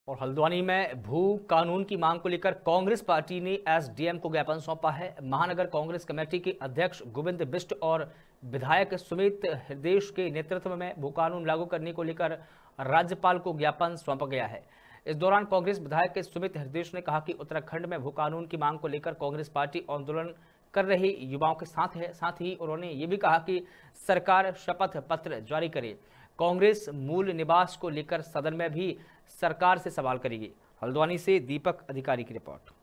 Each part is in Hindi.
और हल्द्वानी में भू कानून की मांग को लेकर कांग्रेस पार्टी ने एसडीएम को ज्ञापन सौंपा है। महानगर कांग्रेस कमेटी के अध्यक्ष गोविंद बिष्ट और विधायक सुमित हृदेश के नेतृत्व में भू कानून लागू करने को लेकर राज्यपाल को ज्ञापन सौंपा गया है। इस दौरान कांग्रेस विधायक सुमित हृदेश ने कहा कि उत्तराखंड में भू कानून की मांग को लेकर कांग्रेस पार्टी आंदोलन कर रही युवाओं के साथ है। साथ ही उन्होंने ये भी कहा कि सरकार शपथ पत्र जारी करे। कांग्रेस मूल निवास को लेकर सदन में भी सरकार से सवाल करेगी। हल्द्वानी से दीपक अधिकारी की रिपोर्ट।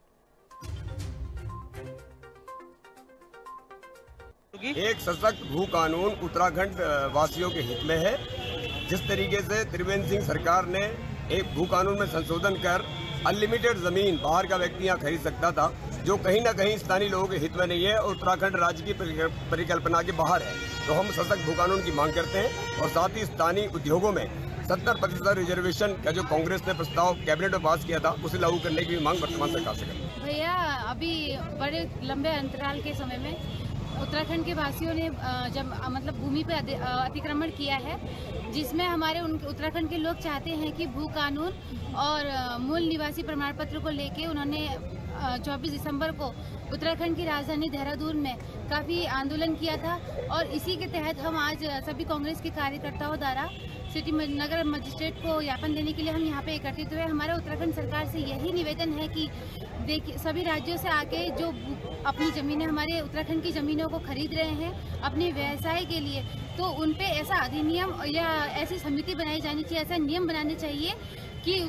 एक सशक्त भू कानून उत्तराखंड वासियों के हित में है। जिस तरीके से त्रिवेंद्र सिंह सरकार ने एक भू कानून में संशोधन कर अनलिमिटेड जमीन बाहर का व्यक्ति यहाँ खरीद सकता था, जो कहीं ना कहीं स्थानीय लोगों के हित में नहीं है और उत्तराखंड राज्य की परिकल्पना के बाहर है, तो हम सशक्त भू कानून की मांग करते हैं। और साथ ही स्थानीय उद्योगों में 70% रिजर्वेशन का जो कांग्रेस ने प्रस्ताव कैबिनेट में पास किया था, उसे लागू करने की मांग वर्तमान सरकार से करते हैं। भैया, अभी बड़े लंबे अंतराल के समय में उत्तराखंड के वासियों ने जब मतलब भूमि पर अतिक्रमण किया है, जिसमें हमारे उत्तराखंड के लोग चाहते हैं कि भू कानून और मूल निवासी प्रमाण पत्र को लेके उन्होंने 24 दिसंबर को उत्तराखंड की राजधानी देहरादून में काफ़ी आंदोलन किया था। और इसी के तहत हम आज सभी कांग्रेस के कार्यकर्ताओं द्वारा सिटी नगर मजिस्ट्रेट को ज्ञापन देने के लिए हम यहाँ पे एकत्रित हुए। हमारा उत्तराखंड सरकार से यही निवेदन है कि देखिए, सभी राज्यों से आके जो अपनी ज़मीनें हमारे उत्तराखंड की ज़मीनों को खरीद रहे हैं अपने व्यवसाय के लिए, तो उन पे ऐसा अधिनियम या ऐसी समिति बनाई जानी चाहिए, ऐसा नियम बनाने चाहिए कि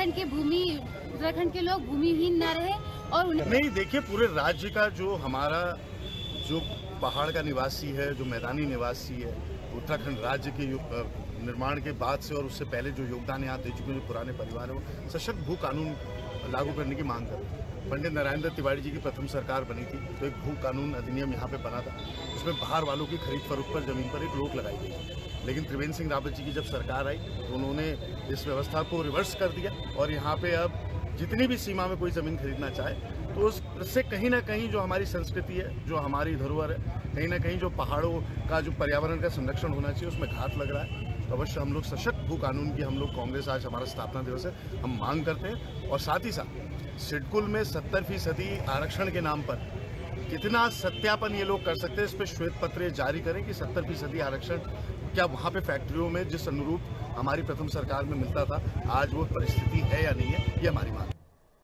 उत्तराखंड के लोग भूमिहीन न रहे। और नहीं, देखिए, पूरे राज्य का जो हमारा जो पहाड़ का निवासी है, जो मैदानी निवासी है, उत्तराखंड राज्य के निर्माण के बाद से और उससे पहले जो योगदान यहाँ दे चुके हैं जो पुराने परिवार है, वो सशक्त भू कानून लागू करने की मांग कर रहे हैं। पंडित नारायण दत्त तिवारी जी की प्रथम सरकार बनी थी तो एक भू कानून अधिनियम यहाँ पे बना था, उसमें बाहर वालों की खरीद फरोख्त पर जमीन पर एक रोक लगाई गई। लेकिन त्रिवेंद्र सिंह रावत जी की जब सरकार आई तो उन्होंने इस व्यवस्था को रिवर्स कर दिया और यहाँ पे अब जितनी भी सीमा में कोई ज़मीन खरीदना चाहे तो उससे कहीं ना कहीं जो हमारी संस्कृति है, जो हमारी धरोहर है, कहीं ना कहीं जो पहाड़ों का जो पर्यावरण का संरक्षण होना चाहिए, उसमें घात लग रहा है। तो अवश्य हम लोग सशक्त भू कानून की हम लोग कांग्रेस, आज हमारा स्थापना दिवस है, हम मांग करते हैं। और साथ ही साथ सिडकुल में 70% आरक्षण के नाम पर कितना सत्यापन ये लोग कर सकते हैं, इस पर श्वेत पत्र जारी करें कि 70% आरक्षण क्या वहाँ पे फैक्ट्रियों में जिस अनुरूप हमारी प्रथम सरकार में मिलता था, आज वो परिस्थिति है या नहीं है, ये हमारी मांग है।